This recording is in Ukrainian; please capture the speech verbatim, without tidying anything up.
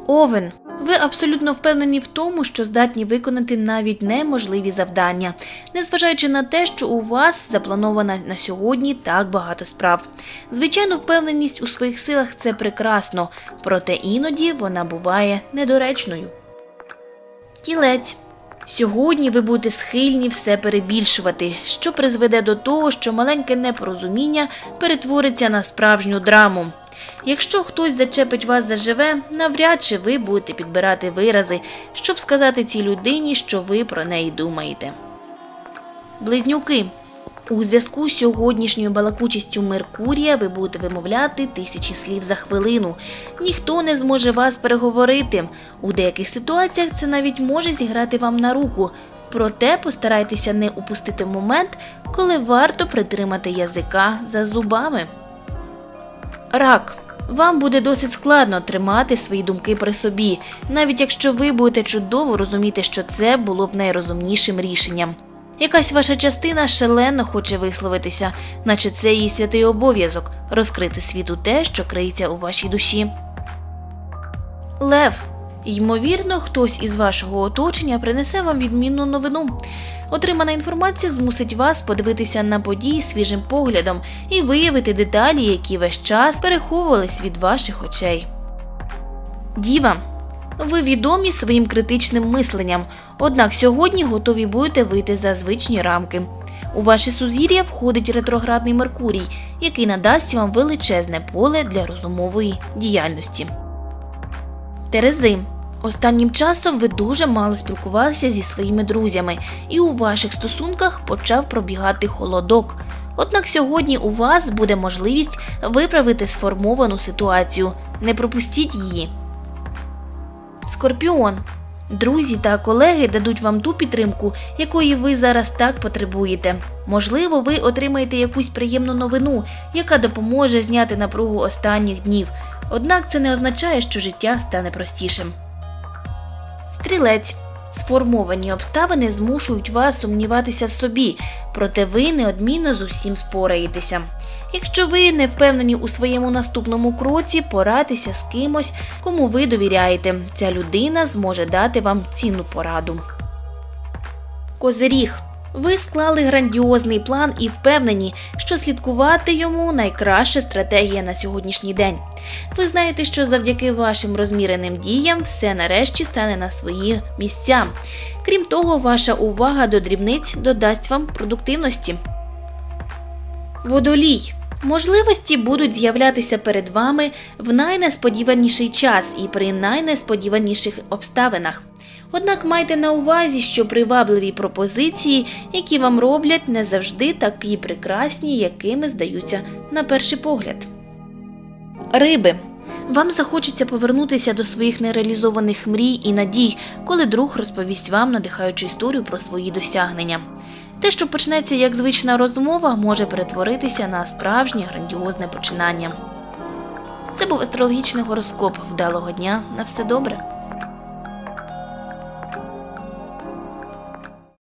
Овен. Ви абсолютно впевнені в тому, що здатні виконати навіть неможливі завдання, незважаючи на те, що у вас заплановано на сьогодні так багато справ. Звичайно, впевненість у своїх силах – це прекрасно, проте іноді вона буває недоречною. Тілець. Сьогодні ви будете схильні все перебільшувати, що призведе до того, що маленьке непорозуміння перетвориться на справжню драму. Якщо хтось зачепить вас заживе, навряд чи ви будете підбирати вирази, щоб сказати цій людині, що ви про неї думаєте. Близнюки. У зв'язку з сьогоднішньою балакучістю Меркурія ви будете вимовляти тисячі слів за хвилину. Ніхто не зможе вас переговорити. У деяких ситуаціях це навіть може зіграти вам на руку. Проте постарайтеся не упустити момент, коли варто притримати язика за зубами. Рак. Вам буде досить складно тримати свої думки при собі, навіть якщо ви будете чудово розуміти, що це було б найрозумнішим рішенням. Якась ваша частина шалено хоче висловитися, наче це її святий обов'язок – розкрити світу те, що криється у вашій душі. Лев. Ймовірно, хтось із вашого оточення принесе вам відмінну новину. Отримана інформація змусить вас подивитися на події свіжим поглядом і виявити деталі, які весь час переховувались від ваших очей. Діва. Ви відомі своїм критичним мисленням, однак сьогодні готові будете вийти за звичні рамки. У ваше сузір'я входить ретроградний Меркурій, який надасть вам величезне поле для розумової діяльності. Терези. Останнім часом ви дуже мало спілкувалися зі своїми друзями, і у ваших стосунках почав пробігати холодок. Однак сьогодні у вас буде можливість виправити сформовану ситуацію. Не пропустіть її. Скорпіон. Друзі та колеги дадуть вам ту підтримку, якої ви зараз так потребуєте. Можливо, ви отримаєте якусь приємну новину, яка допоможе зняти напругу останніх днів. Однак це не означає, що життя стане простішим. Стрілець. Сформовані обставини змушують вас сумніватися в собі, проте ви неодмінно з усім спораєтеся. Якщо ви не впевнені у своєму наступному кроці, порадьтеся з кимось, кому ви довіряєте. Ця людина зможе дати вам цінну пораду. Козиріг. Ви склали грандіозний план і впевнені, що слідкувати йому – найкраща стратегія на сьогоднішній день. Ви знаєте, що завдяки вашим розміреним діям все нарешті стане на свої місця. Крім того, ваша увага до дрібниць додасть вам продуктивності. Водолій. Можливості будуть з'являтися перед вами в найнесподіваніший час і при найнесподіваніших обставинах. Однак майте на увазі, що привабливі пропозиції, які вам роблять, не завжди такі прекрасні, якими здаються на перший погляд. Риби. Вам захочеться повернутися до своїх нереалізованих мрій і надій, коли друг розповість вам надихаючу історію про свої досягнення. Те, що почнеться як звична розмова, може перетворитися на справжнє грандіозне починання. Це був астрологічний гороскоп. Вдалого дня. На все добре.